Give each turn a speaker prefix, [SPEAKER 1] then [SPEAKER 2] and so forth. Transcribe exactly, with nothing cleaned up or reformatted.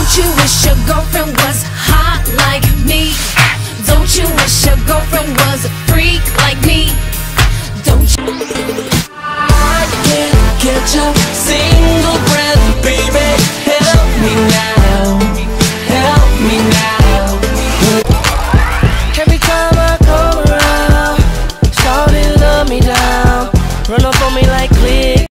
[SPEAKER 1] Don't you wish your girlfriend was hot like me? Don't you wish your girlfriend was a freak like me? Don't you?
[SPEAKER 2] I can't catch up, see